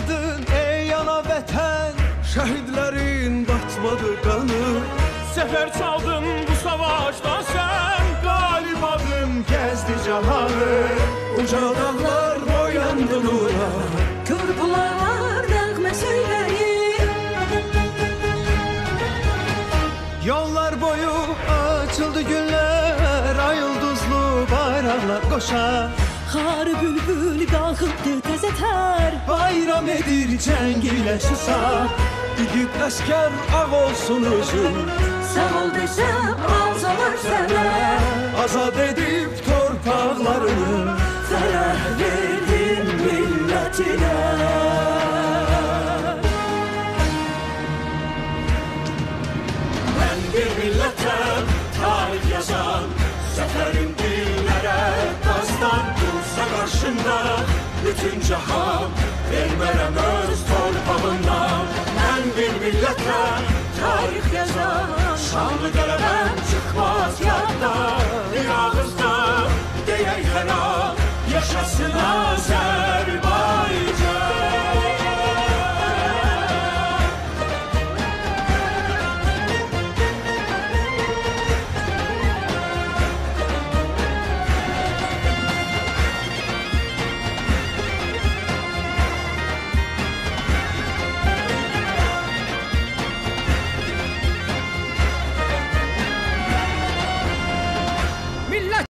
verdin ey ana vətən, şəhidlərin batmadı qanı. Sefer çaldın bu savaşta sen, Qalib adım gəzdi cahanı, uca dağlar boyandı nura. Körpülar nəğmə söyləyir, Yollar boyu açıldı günlər, ay ulduzlu bayraqlar qoşar. xar bülbül qalxıbdı təzə tər. Bayram edir cəng ilə susar, igid əskər ağ olsun özün. Sağ ol desəm alsalar sənə, Azad edib torpaqlarını, fərəh verdin millətinə. ben bir milletten tarih yazan, seferim dillere dastan. Dursa karşında bütün cahan, vermem öz torpağından. Ben bir milletten tarih yazan, şanlı qələbəm çıkmaz yadda. Bir ağızda deyək hər an, yaşasın azad.